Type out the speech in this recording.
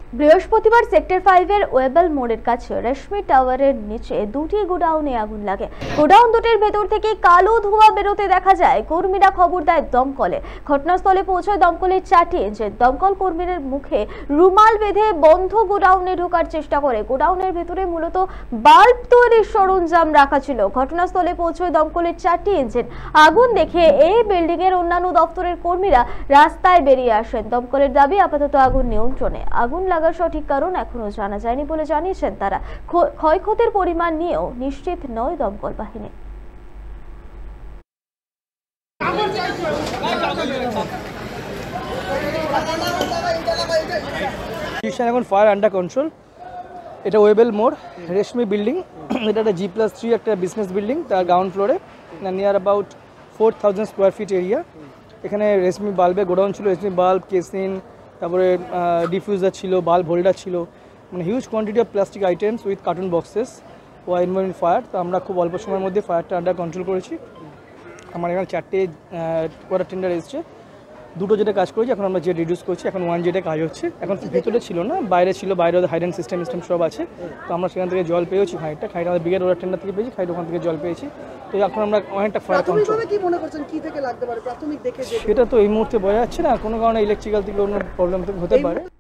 বৃহস্পতিবার সেক্টর 5 এর ওয়েবেল মোড়ের কাছে রেশমি টাওয়ারের নিচে দুটি গোডাউনে আগুন লাগে। গোডাউন দুটির ভেতর থেকে কালো ধোঁয়া বেরোতে দেখা যায়। কর্মীরা খবর দেয় দমকলে। ঘটনাস্থলে পৌঁছায় দমকলের 4টি ইঞ্জিন। দমকল কর্মীদের মুখে রুমাল বেঁধে বন্ধ গোডাউনে ঢোকার চেষ্টা করে। গোডাউনের ভেতরে মূলত বাল্ব তৈরির সরঞ্জাম রাখা ছিল। ঘটনাস্থলে পৌঁছায় দমকলের 4টি ইঞ্জিন। আগুন দেখে এই বিল্ডিং এর অন্যান্য দপ্তরের কর্মীরা রাস্তায় বেরিয়ে আসেন। দমকলের দাবি আপাতত আগুন নিয়ন্ত্রণে। আগুন লাগার সঠিক কারণ এখনো জানা যায়নি বলে জানিয়েছেন তারা। ক্ষয়ক্ষতির পরিমাণ নিয়েও নিশ্চিত নয় দমকল বাহিনী। এখন ফায়ার আন্ডার কন্ট্রোল। এটা ওয়েবেল মোড়, রেশমি বিল্ডিং। এটা একটা G+3 একটা বিজনেস বিল্ডিং, তার গ্রাউন্ড ফ্লোরে, near about 4000 square feet area. এখানে রেশমি বাল্বের গোডাউন ছিল, রেশমি বাল্ব, কেসিন, তারপরে ডিফিউজার ছিল, বাল্ব হোল্ডার ছিল, মানে huge quantity of plastic items with carton boxes were involved in fire. তো আমরা খুব অল্প সময়ের মধ্যে ফায়ারটা আন্ডার কন্ট্রোল করেছি। আমার এখানে 4টে ওয়াটার টেন্ডার এসছে, 2টো যেটা কাজ করেছি, এখন আমরা যে রিডিউস করছি, এখন 1 যেটা কাজ হচ্ছে। এখন ভেতরে ছিল না, বাইরে ছিল, বাইরে হাইডেন সিস্টেম সব আছে। তো আমরা সেখান থেকে জল পেয়েছি, খানিকটা আমাদের ব্রিগেড ওয়াটার টেন্ডার থেকে পেয়েছি, খানিকটা ওখান থেকে জল পেয়েছি। তো এখন আমরা অনেকটা ফায়ার কন্ট্রোল। কি মনে করছেন কি থেকে লাগতে পারে প্রাথমিক দেখে? সেটা তো এই মুহূর্তে বোঝা যাচ্ছে না, কোনো কারণে ইলেকট্রিক্যাল থেকে কোনো প্রবলেম হতে পারে।